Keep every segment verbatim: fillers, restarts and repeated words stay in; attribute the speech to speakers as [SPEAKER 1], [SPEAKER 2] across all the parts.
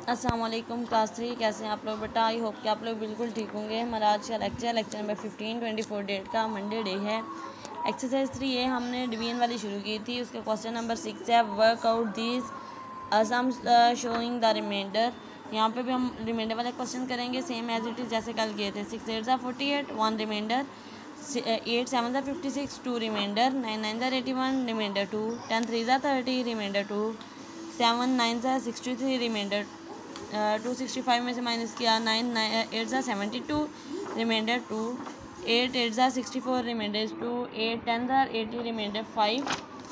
[SPEAKER 1] अस्सलाम वालेकुम class three, कैसे हैं आप लोग बेटा। आई होप कि आप लोग बिल्कुल ठीक होंगे। हमारा आज का lecture lecture number fifteen twenty four date का मंडे डे है। एक्सरसाइज थ्री ये हमने डिवीजन वाली शुरू की थी। उसका क्वेश्चन नंबर सिक्स है, work out these sums showing the remainder. यहाँ पे भी हम रिमाइंडर वाले क्वेश्चन करेंगे सेम एज इट इज़ जैसे कल किए थे। सिक्स एट ज़ा forty eight, one remainder, eight seven ज़ा fifty six, two remainder, nine nine ज़ा eighty one, remainder two, ten three ज़ा thirty, remainder two, seven nine ज़ा sixty three, remainder two sixty five में से minus किया, nine eight ज़ा seventy two, remainder two, eight eight ज़ा sixty four, remainder two, eight ten ज़ा eighty, remainder five.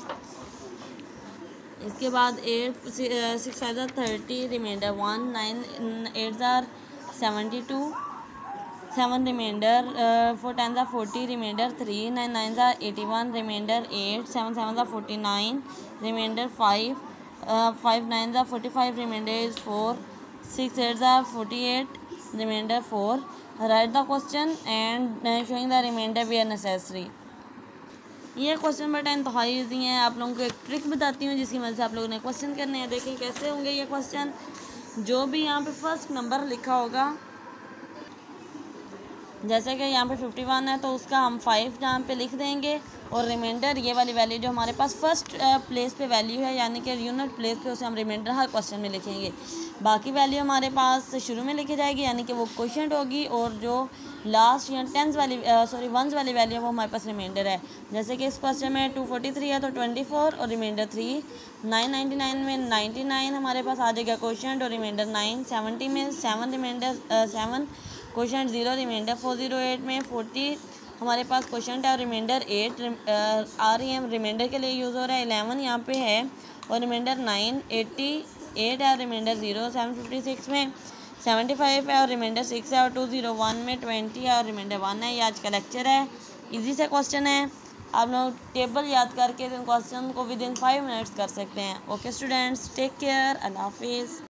[SPEAKER 1] इसके बाद एट सिक्स फाइव ज़ा thirty, remainder one, nine eight ज़ा seventy two, seven remainder, four ten ज़ा forty, remainder three, nine nine ज़ा eighty one, remainder eight, seven seven ज़ा forty nine, remainder five, five nine ज़ा forty five, remainder is four, six eight ज़ा forty eight, remainder four. Right the question and showing the remainder where necessary. ये क्वेश्चन बेटा इंतहाई easy है। आप लोगों को एक ट्रिक बताती हूँ जिसकी मदद से आप लोगों ने क्वेश्चन करने हैं। देखें कैसे होंगे ये क्वेश्चन। जो भी यहाँ पे फर्स्ट नंबर लिखा होगा, जैसे कि यहाँ पे फिफ्टी वन है तो उसका हम फाइव यहाँ पे लिख देंगे और रिमाइंडर ये वाली वैल्यू जो हमारे पास फर्स्ट प्लेस पे वैल्यू है यानी कि यूनिट प्लेस पे उसे हम रिमाइंडर हर क्वेश्चन में लिखेंगे। बाकी वैल्यू हमारे पास शुरू में लिखी जाएगी यानी कि वो क्वोशिएंट होगी, और जो लास्ट या टेंस वाली सॉरी वंस वाली वैल्यू है वो हमारे पास रिमाइंडर है। जैसे कि इस क्वेश्चन में टू फोर्टी थ्री है तो ट्वेंटी फोर और remainder three, nine ninety nine में नाइन्टी नाइन हमारे पास आ जाएगा क्वोशिएंट और रिमाइंडर नाइन, सेवेंटी में seven remainder seven, quotient zero, remainder four zero eight में फोर्टी हमारे पास क्वोशिएंट है और remainder eight, R E M remainder के लिए यूज़ हो रहा है, इलेवन यहाँ पे है और रिमाइंडर नाइन, एट्टी एट है और remainder zero, seven fifty six में सेवेंटी फाइव है और रिमाइंडर सिक्स है और टू ज़ीरो वन में ट्वेंटी है और रिमाइंडर वन है। ये आज का लेक्चर है, इजी से क्वेश्चन है। आप लोग टेबल याद करके इन क्वेश्चन को विद इन फाइव मिनट्स कर सकते हैं। ओके स्टूडेंट्स, टेक केयर, अल्लाह हाफिज़।